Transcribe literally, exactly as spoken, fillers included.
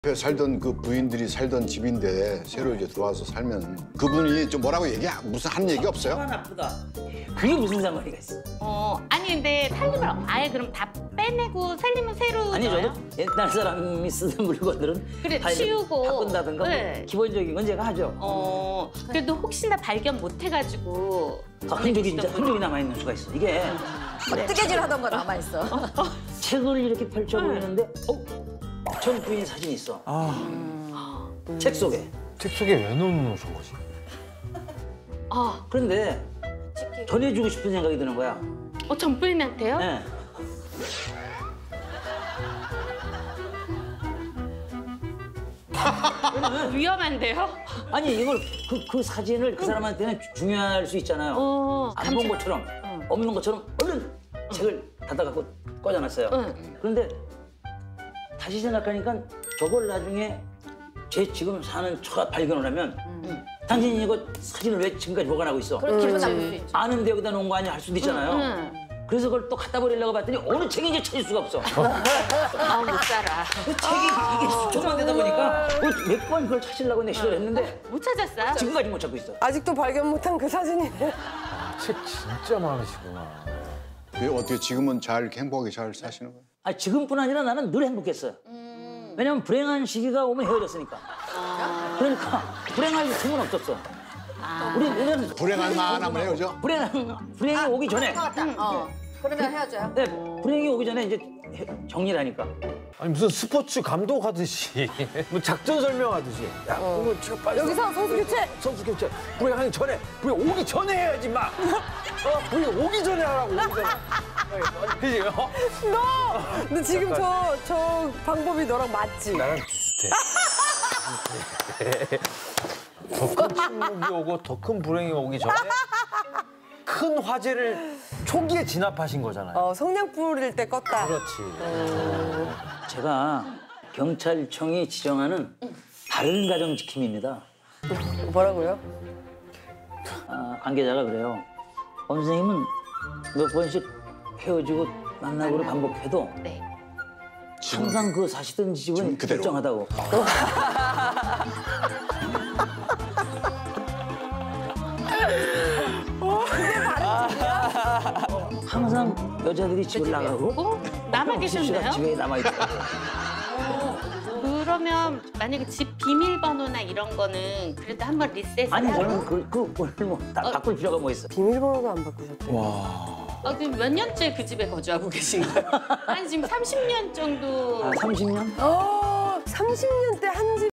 옆에 살던 그 부인들이 살던 집인데 새로 이제 들어와서 살면 그분이 좀 뭐라고 얘기 무슨 한 얘기 없어요? 화가 나쁘다. 그게 무슨 상관이가 있어? 어 아니 근데 살림을 아예 그럼 다 빼내고 살림은 새로 아니 넣어요? 저도 옛날 사람이 쓰던 물건들은 그래, 다 이제 치우고. 바꾼다든가 네. 뭐 기본적인 건 제가 하죠. 어 그래도 혹시나 발견 못 해가지고 아, 흔적이 진짜 흔적이 남아 있는 수가 있어. 이게 뜨개질 하던 거 남아 있어. 책을 이렇게 펼쳐 보이는데 어? 전 부인 사진이 있어. 아, 책 속에. 책 속에 왜 넣어놓은 거지? 아, 그런데 전해주고 싶은 생각이 드는 거야. 어 전부인한테요? 네. 위험한데요? 아니 이걸 그, 그 사진을 그 사람한테는 주- 중요할 수 있잖아요. 어, 안 본 것처럼 없는 것처럼 얼른 책을 닫아갖고 꺼져놨어요. 응. 그런데 다시 생각하니까 저걸 나중에 제 지금 사는 처가 발견을 하면 당신이 이거 사진을 왜 지금까지 보관하고 있어? 그런 기분 남을 수 있지. 아는데 여기다 놓은 거 아니야 할 수도 있잖아요. 응. 그래서 그걸 또 갖다 버리려고 봤더니 어느 책인지 찾을 수가 없어. 아 못 살아. 그 책이 이게 수천만 되다 보니까 몇 번 그걸 찾으려고 내 시도를 했는데 못 찾았어요? 지금까지 못 찾고 있어. 아직도 발견 못한 그 사진이네. 책 진짜 많으시구나. 그게 어떻게 지금은 잘 행복하게 잘 사시는 거예요? 아 지금뿐 아니라 나는 늘 행복했어요. 왜냐면 불행한 시기가 오면 헤어졌으니까. 그러니까 불행할 틈은 없었어. 우리 우리는 불행할 만하면 해요, 그죠? 불행 불행이 오기 전에. 맞다. 어. 그러면 헤어져요. 네, 불행이 오기 전에 이제 해- 정리를 하니까. 아니 무슨 스포츠 감독 하듯이 뭐 작전 설명하듯이. 야, 이거 지금 빨리 여기서 선수 교체! 선수 교체. 불행하기 전에, 불행 오기 전에 해야지 마. 어, 불행 오기 전에 하라고. 오기 전에. 그지? 어? 너! 근데 지금 저, 저 방법이 너랑 맞지? 나랑 비슷해. 더 큰 침묵이 오고 더 큰 불행이 오기 전에 큰 화제를 초기에 진압하신 거잖아요. 어, 성냥 뿌릴 때 껐다. 그렇지. 제가 경찰청이 지정하는 바른 가정 지킴입니다. 뭐라고요? 아, 관계자가 그래요. 엄 선생님은 몇 번씩 헤어지고 만나고를 반복해도 네. 항상 그 사시던 집은 지금 그대로. 일정하다고. 항상 여자들이 집을 나가고 어? 남아 형 씨가 계셨나요? 집에 남아있더라고. 그러면 만약에 집 비밀번호나 이런 거는 그래도 한번 리셋을 아니 하고 저는 그, 그 오늘 뭐 다 바꿀 필요가 뭐 있어. 비밀번호도 안 바꾸셨대. 아, 그럼 몇 년째 그 집에 거주하고 계신 거예요? 아니 지금 삼십 년 정도 아, 삼십 년? 어, 삼십 년 때 한 집.